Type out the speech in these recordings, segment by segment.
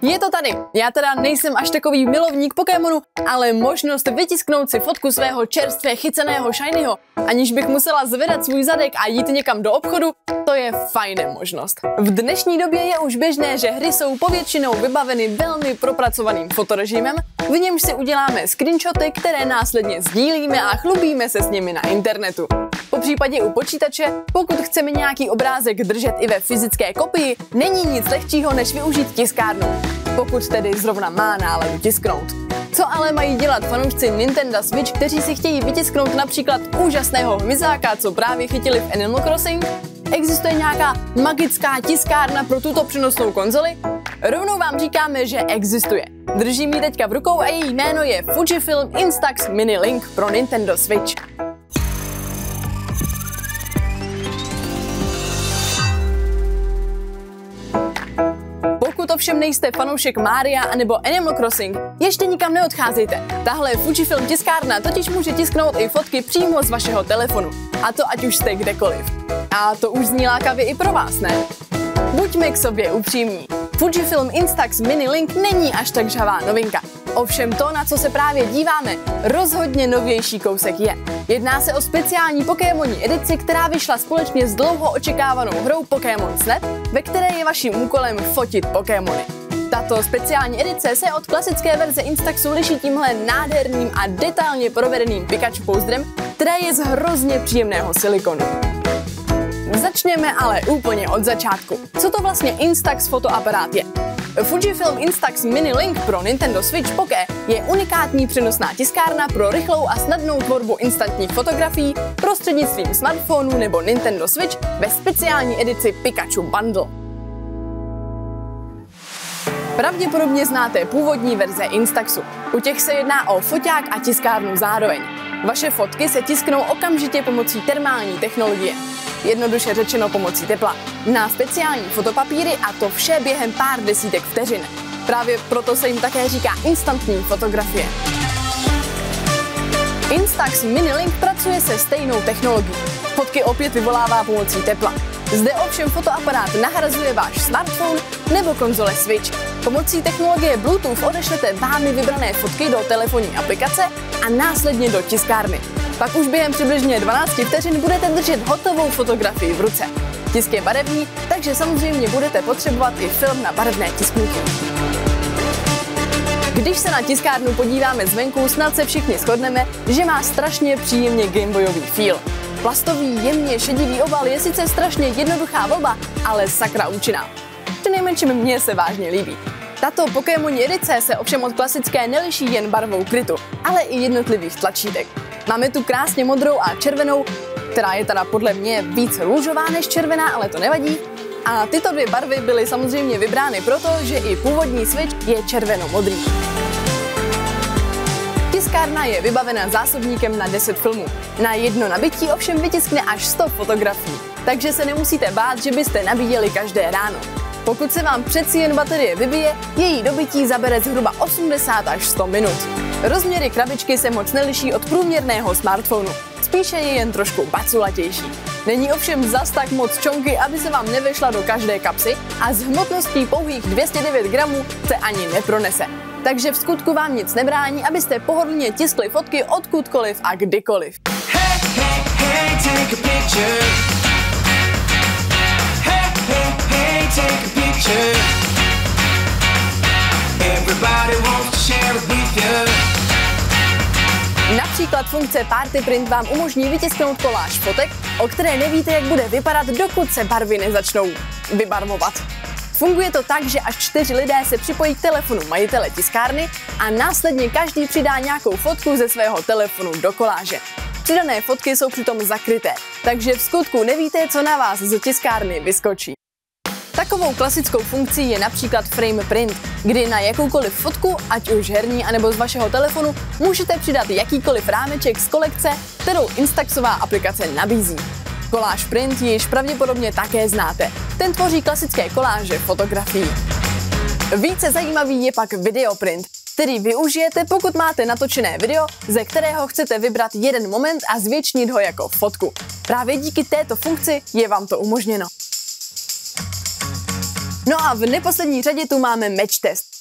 Je to tady. Já teda nejsem až takový milovník Pokémonu, ale možnost vytisknout si fotku svého čerstvě chyceného shiniho, aniž bych musela zvedat svůj zadek a jít někam do obchodu, to je fajná možnost. V dnešní době je už běžné, že hry jsou povětšinou vybaveny velmi propracovaným fotorežimem, v němž si uděláme screenshoty, které následně sdílíme a chlubíme se s nimi na internetu. Po případě u počítače, pokud chceme nějaký obrázek držet i ve fyzické kopii, není nic lehčího, než využít tiskárnu. Pokud tedy zrovna má náladu tisknout. Co ale mají dělat fanoušci Nintendo Switch, kteří si chtějí vytisknout například úžasného hmyzáka, co právě chytili v Animal Crossing? Existuje nějaká magická tiskárna pro tuto přenosnou konzoli? Rovnou vám říkáme, že existuje. Držím ji teďka v rukou a její jméno je Fujifilm Instax Mini Link pro Nintendo Switch. Pokud ovšem nejste fanoušek Mária anebo Animal Crossing, ještě nikam neodcházejte. Tahle Fujifilm tiskárna totiž může tisknout i fotky přímo z vašeho telefonu. A to ať už jste kdekoliv. A to už zní lákavě i pro vás, ne? Buďme k sobě upřímní. Fujifilm Instax Mini Link není až tak žhavá novinka. Ovšem to, na co se právě díváme, rozhodně novější kousek je. Jedná se o speciální Pokémonní edici, která vyšla společně s dlouho očekávanou hrou Pokémon Snap, ve které je vaším úkolem fotit Pokémony. Tato speciální edice se od klasické verze Instaxu liší tímhle nádherným a detailně provedeným Pikachu pouzdrem, které je z hrozně příjemného silikonu. Začněme ale úplně od začátku. Co to vlastně Instax fotoaparát je? Fujifilm Instax Mini Link pro Nintendo Switch Poké je unikátní přenosná tiskárna pro rychlou a snadnou tvorbu instantních fotografií prostřednictvím smartphonu nebo Nintendo Switch ve speciální edici Pikachu Bundle. Pravděpodobně znáte původní verze Instaxu. U těch se jedná o foťák a tiskárnu zároveň. Vaše fotky se tisknou okamžitě pomocí termální technologie. Jednoduše řečeno pomocí tepla. Na speciální fotopapíry a to vše během pár desítek vteřin. Právě proto se jim také říká instantní fotografie. Instax Mini Link pracuje se stejnou technologií. Fotky opět vyvolává pomocí tepla. Zde ovšem fotoaparát nahrazuje váš smartphone nebo konzole Switch. Pomocí technologie Bluetooth odešlete vámi vybrané fotky do telefonní aplikace a následně do tiskárny. Pak už během přibližně 12 vteřin budete držet hotovou fotografii v ruce. Tisk je barevný, takže samozřejmě budete potřebovat i film na barevné tisknutí. Když se na tiskárnu podíváme zvenku, snad se všichni shodneme, že má strašně příjemně gameboyový feel. Plastový, jemně šedivý obal je sice strašně jednoduchá volba, ale sakra účinná. Přinejmenším mně se vážně líbí. Tato Pokémonní edice se ovšem od klasické neliší jen barvou krytu, ale i jednotlivých tlačítek. Máme tu krásně modrou a červenou, která je teda podle mě víc růžová než červená, ale to nevadí. A tyto dvě barvy byly samozřejmě vybrány proto, že i původní Switch je červeno-modrý. Tiskárna je vybavena zásobníkem na 10 filmů. Na jedno nabití ovšem vytiskne až 100 fotografií, takže se nemusíte bát, že byste nabíjeli každé ráno. Pokud se vám přeci jen baterie vybije, její dobytí zabere zhruba 80 až 100 minut. Rozměry krabičky se moc neliší od průměrného smartphonu, spíše je jen trošku baculatější. Není ovšem zas tak moc čonky, aby se vám nevešla do každé kapsy a s hmotností pouhých 209 gramů se ani nepronese. Takže v skutku vám nic nebrání, abyste pohodlně tiskli fotky odkudkoliv a kdykoliv. Hey, hey, hey, take a picture. Hey, hey, hey, take a picture. Everybody wants to share it with you. Například funkce Party Print vám umožní vytisknout koláž fotek, o které nevíte, jak bude vypadat, dokud se barvy nezačnou vybarvovat. Funguje to tak, že až 4 lidé se připojí k telefonu majitele tiskárny a následně každý přidá nějakou fotku ze svého telefonu do koláže. Přidané fotky jsou přitom zakryté, takže v skutku nevíte, co na vás z tiskárny vyskočí. Takovou klasickou funkcí je například Frame Print, kdy na jakoukoliv fotku, ať už herní anebo z vašeho telefonu, můžete přidat jakýkoliv rámeček z kolekce, kterou Instaxová aplikace nabízí. Collage Print již pravděpodobně také znáte. Ten tvoří klasické koláže fotografií. Více zajímavý je pak Videoprint, který využijete, pokud máte natočené video, ze kterého chcete vybrat jeden moment a zvětšnit ho jako fotku. Právě díky této funkci je vám to umožněno. No a v neposlední řadě tu máme Match Test.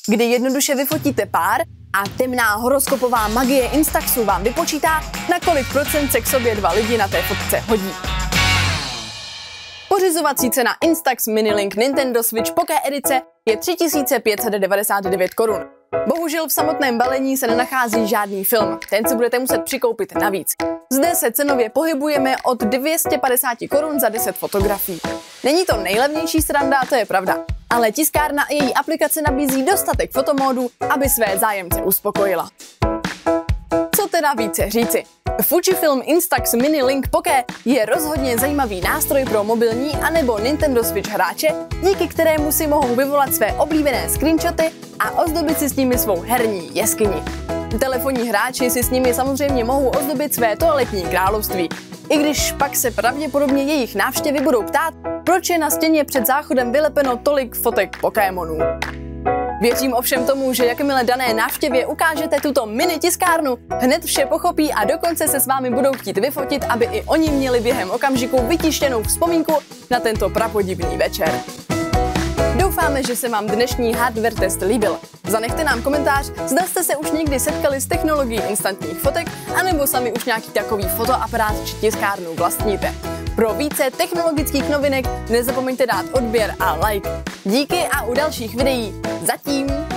kdy jednoduše vyfotíte pár a temná horoskopová magie Instaxu vám vypočítá, na kolik procent se k sobě dva lidi na té fotce hodí. Pořizovací cena Instax Mini Link Nintendo Switch Poké edice je 3599 korun. Bohužel v samotném balení se nenachází žádný film, ten si budete muset přikoupit navíc. Zde se cenově pohybujeme od 250 korun za 10 fotografií. Není to nejlevnější sranda, to je pravda, ale tiskárna a její aplikace nabízí dostatek fotomódů, aby své zájemce uspokojila. Co teda více říci? Fujifilm Instax Mini Link Poké je rozhodně zajímavý nástroj pro mobilní anebo Nintendo Switch hráče, díky kterému si mohou vyvolat své oblíbené screenshoty a ozdobit si s nimi svou herní jeskyni. Telefonní hráči si s nimi samozřejmě mohou ozdobit své toaletní království, i když pak se pravděpodobně jejich návštěvy budou ptát, proč je na stěně před záchodem vylepeno tolik fotek Pokémonů. Věřím ovšem tomu, že jakmile dané návštěvě ukážete tuto mini tiskárnu, hned vše pochopí a dokonce se s vámi budou chtít vyfotit, aby i oni měli během okamžiku vytištěnou vzpomínku na tento prapodivný večer. Doufáme, že se vám dnešní hardware test líbil. Zanechte nám komentář, zda jste se už někdy setkali s technologií instantních fotek, anebo sami už nějaký takový fotoaparát či tiskárnu vlastníte. Pro více technologických novinek nezapomeňte dát odběr a like. Díky a u dalších videí zatím